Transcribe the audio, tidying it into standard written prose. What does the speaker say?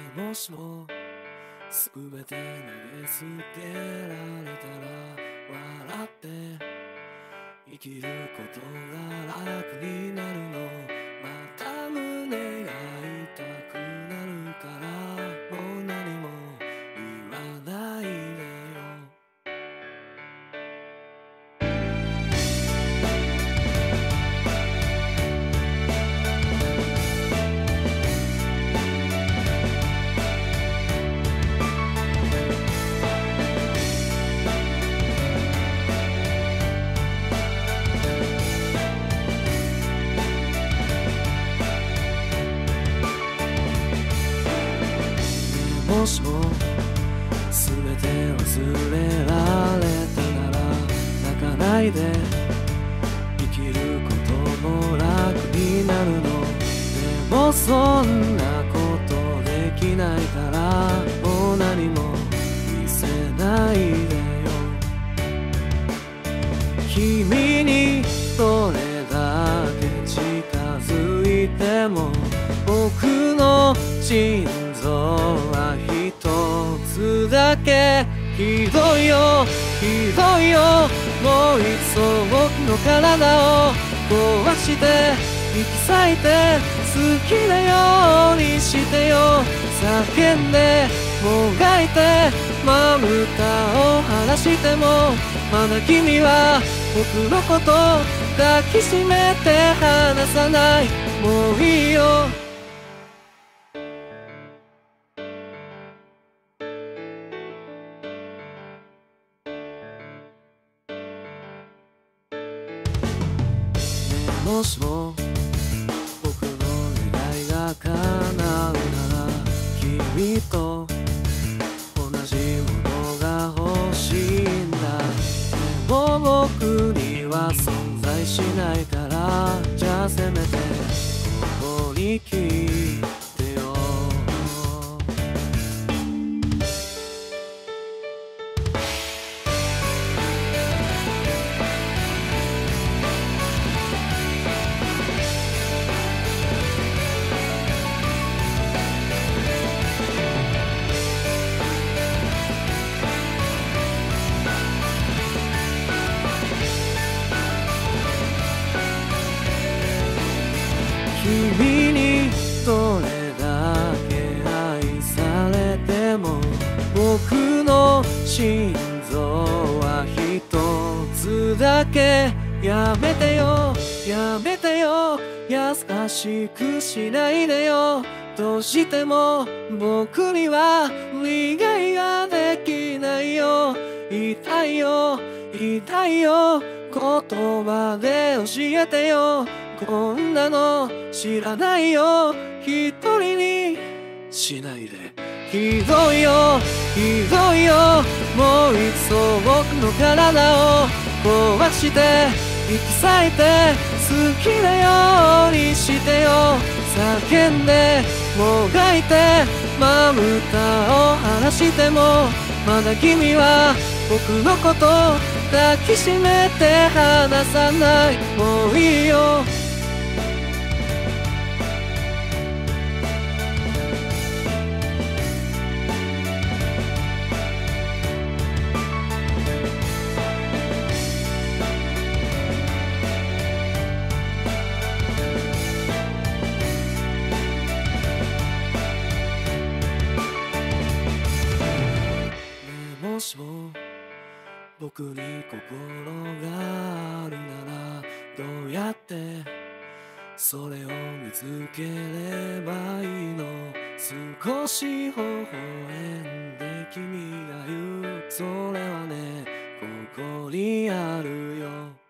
もしも全て投げ捨てられたら笑って生きることが楽になるの。また胸が痛くなるからもう何も言わないでよ。もしも全て忘れられたなら泣かないで生きることも楽になるの。でもそんなことできないからもう何も見せないでよ。君にどれだけ近づいても僕の心臓は一つだけ。ひどいよひどいよ、もういっそ僕の体を壊して引き裂いて好きなようにしてよ。叫んでもがいてまぶたを晴らしてもまだ君は僕のこと抱きしめて離さない。もういいよ。もしも僕の願いが叶うなら君と同じものが欲しいんだ。でも僕には存在しないからじゃあせめてここに聞いてよ。君にどれだけ愛されても僕の心臓は一つだけ。やめてよやめてよ、優しくしないでよ。どうしても僕には理解ができないよ。痛いよ痛いよ、言葉で教えてよ。こんなの知らないよ、一人にしないで。ひどいよひどいよ、もういっそ僕の体を壊して引き裂いて好きなようにしてよ。叫んでもがいてまぶたを晴らしてもまだ君は僕のこと抱きしめて離さない。もういいよ。もしも僕に心があるならどうやってそれを見つければいいの。少し微笑んで君が言うそれはねここにあるよ。